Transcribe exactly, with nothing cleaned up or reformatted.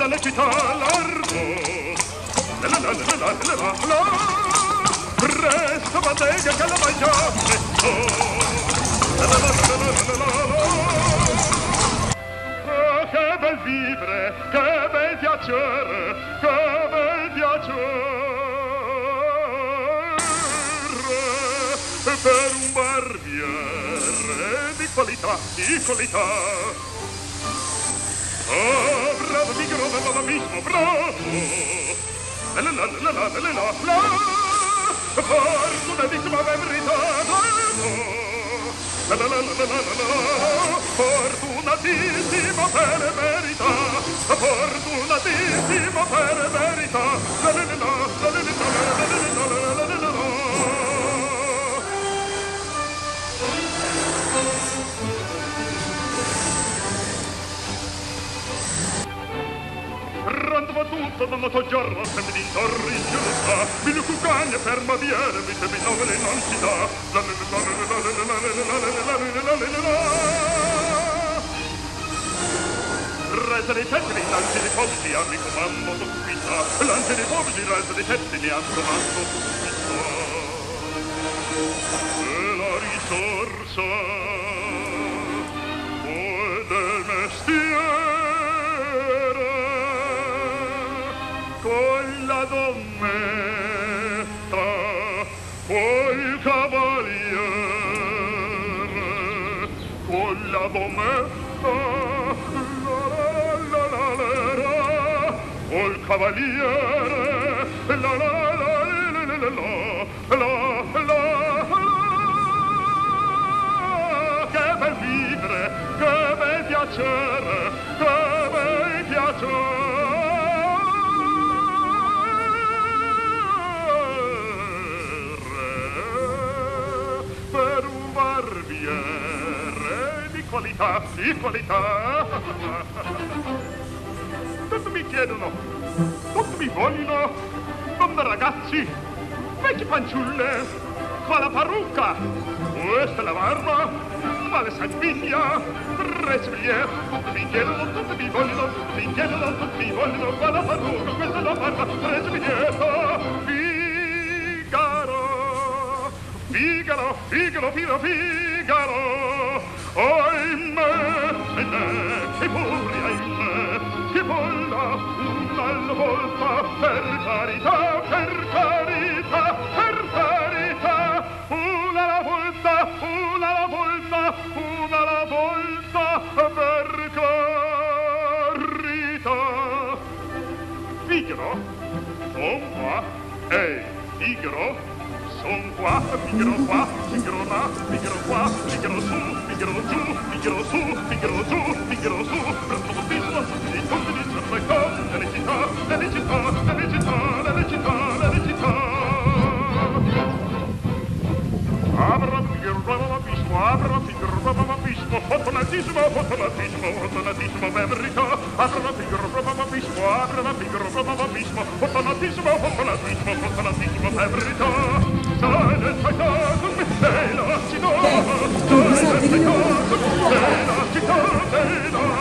le città largo, la la la la la la la la, presto bottega che la mangia presto, la la la la la la la la. Oh, che bel vivere, che bel piacere, che bel piacere per un barbiere di qualità, di qualità. Oh, bravo, Figaro, bravo, mismo, bravo. La la la la la la la la. Fortunatissima verità, bravo. La la la la la la la. Fortunatissima per verità. Fortunatissima per verità. La la la la la la la la la la la la. Randava tutto da motoggiorno, se mi dintorri in giunta, mi lu cucagna per maviere, mi se mi novele non si dà. La la la la la la la la la la la la. Resa dei pettini, lanci dei poveri, a mi comando subita. Lanci dei poveri, resa dei pettini, a mi comando subita. E la risorsa poi del mestiere con la donnetta, col cavaliere, con la donnetta, la la la la la, col cavaliere, la la la la la la la la. Che bel vivere, che bel piacere, che bel piacere. Di qualità, di qualità. Tutti mi chiedono, tutti mi vogliono, donne ragazzi, vecchie fanciulle, qua la parrucca, questa è la barba, qua le salviglia, tre Seville, tutti mi chiedono, tutti mi vogliono, tutti mi chiedono, tutti mi vogliono, qua la parrucca, questa è la barba, tre Seville, Figaro, Figaro, Figaro, Figaro, Figaro, ahimè, ahimè, che puri, ahimè, che bolla una alla volta, per carità, per carità, per carità, una alla volta, una alla volta, una alla volta, per carità. Figaro, son qua, ehi, Figaro, son qua, Figaro qua, Figaro là, Figaro qua, Figaro su, Figaro giù, Figaro su, Figaro giù, Figaro su, presto bottissimo, tutti i conti di Flamenco, nelle città, nelle città, nelle città, nelle città, nelle città. Abra, Figaro, bababismo, abra, Figaro, bababismo, fortunatissimo, fortunatissimo, fortunatissimo, verità, abra, Figaro, bababismo, abra, Figaro, bababismo, fortunatissimo, fortunatissimo, fortunatissimo, verità. Sai nel paesaggio, sei la città, sai nel paesaggio, sei la città, sei la